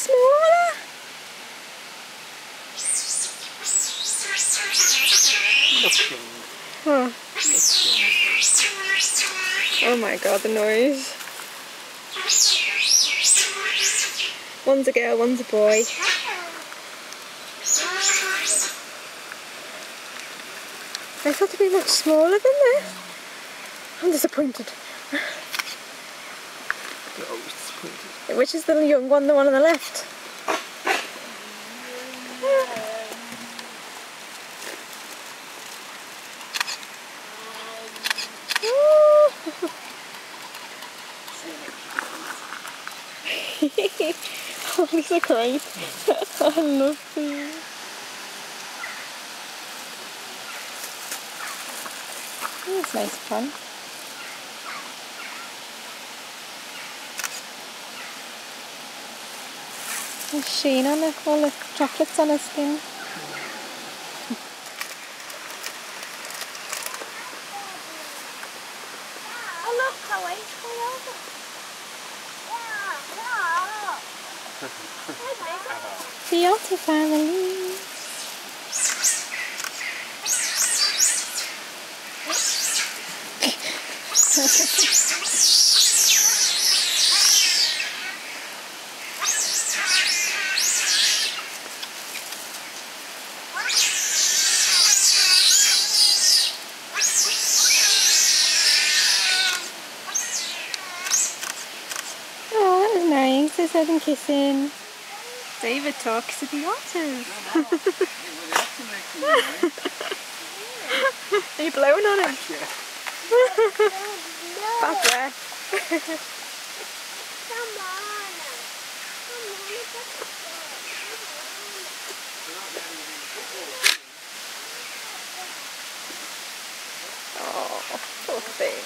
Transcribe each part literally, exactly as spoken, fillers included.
smaller. Oh. Oh my god, the noise. One's a girl, one's a boy. I thought they'd be much smaller than this. I'm disappointed. You're always disappointed. Which is the young one, the one on the left? Oh, these are great. I love these. It's nice fun. There's sheen on it, all the chocolates on her skin. Oh look, Chloe, come over. The Otter family. Oh, that was nice. They said and kissing. David talks to the otters. Are you blowing on him? Yeah. Bad breath. Come on. Oh, poor thing.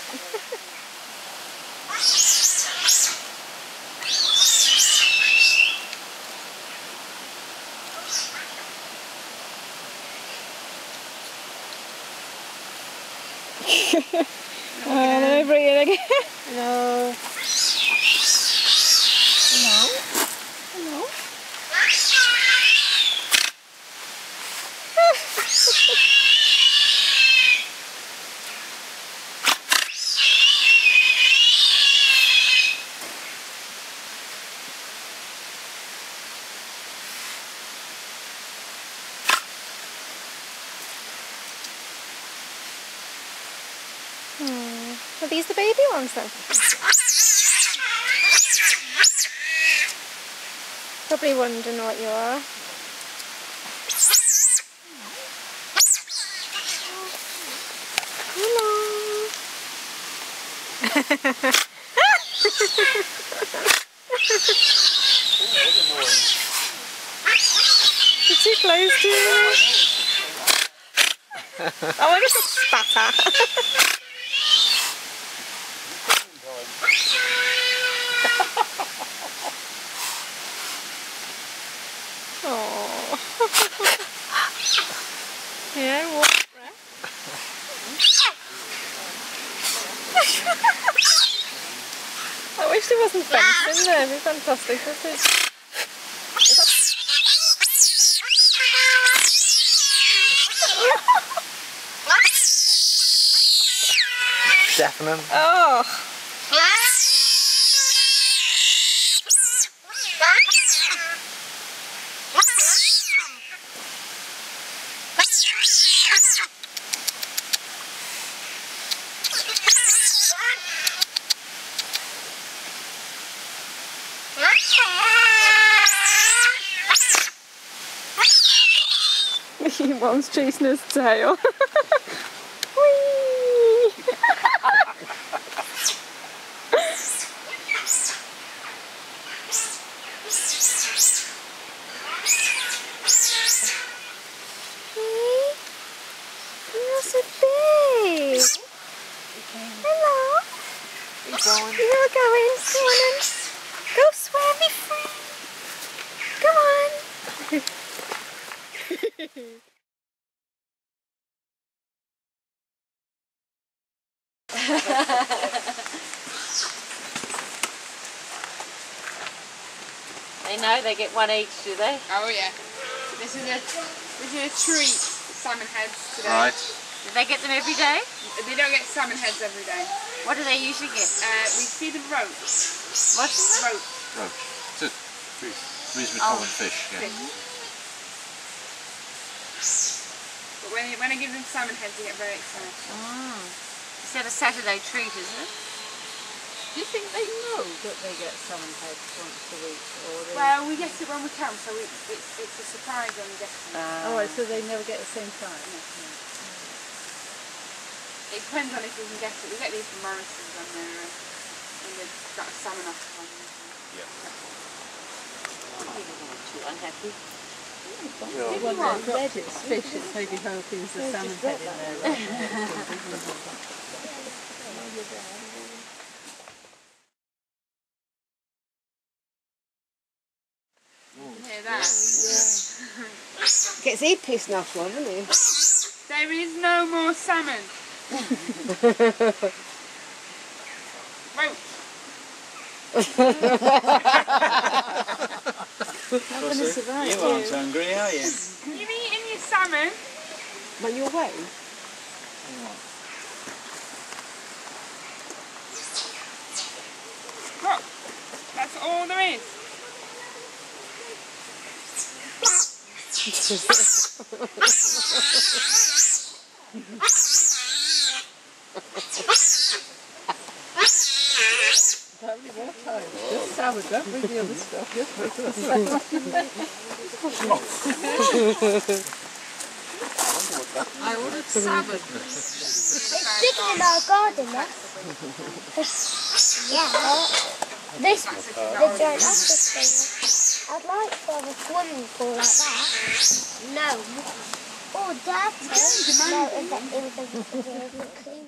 Oh, let me bring it again. Hello. Hello. Hello. Hmm. Are these the baby ones then? Probably wondering what you are. Hello. You're too close to it. Oh, I just got spat at. Oh. Yeah, what? I wish there wasn't fence in there. It'd be fantastic. That's it. Deafening. Oh. Your mom's chasing his tail. Whee! You're so big. Hello. Keep going. You're going. Go on then. Go swim, me friend. Come on. I know No, they get one each, do they? Oh yeah. This is a this is a treat. Salmon heads today. Right. Do they get them every day? They don't get salmon heads every day. What do they usually get? Uh, we feed them roach. What is it? Roach. Roach. It's a reasonably Oh. common fish, yeah. But when, when I give them salmon heads, they get very excited. Mm. Is that a Saturday treat, is it? Do you think they know that they get salmon heads once a week? Or they... Well, we get it when we come, so we, it's, it's a surprise when we get it. Uh, Oh, right, so they never get the same time? It depends on if we can get it. We get these from Morrison's when they're uh, when they've got a salmon off on them. Yeah. too unhappy. Well, when they've dropped its fish, it's maybe hoping there's a salmon head in there. Hear that? Gets he pissed off one, doesn't he? There is no more salmon. Roach. Not going to survive. You aren't hungry, are you? You've eaten your salmon. When you're away? Look, that's all there is. Just salmon, don't bring the other stuff. Just bring the I ordered salmon. It's bigger than our garden, that. Yeah. This, the Giant Otter thing. I'd like to have a swimming pool like that. No. Oh, Dad. No, it was a clean.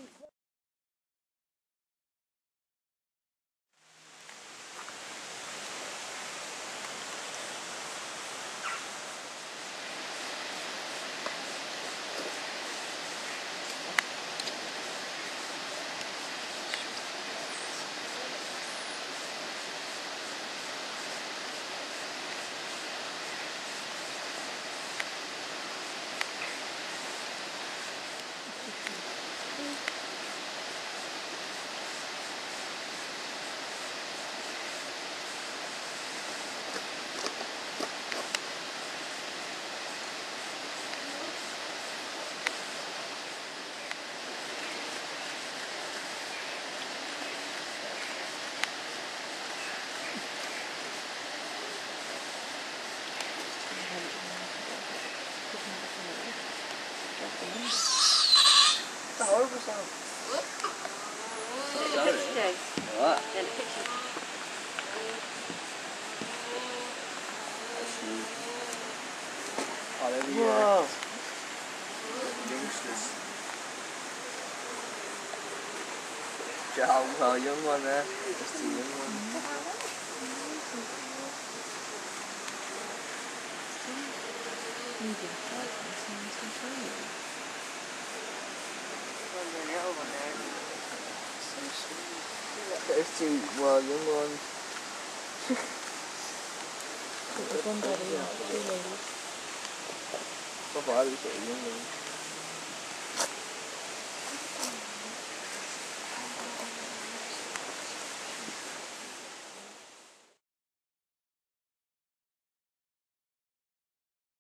It's a horrible sound. What? Oh, there we go. Youngsters. Chào, uh, young one there. Just a young one. There's two well young ones. One daddy and two ladies. Papa, there's a young one.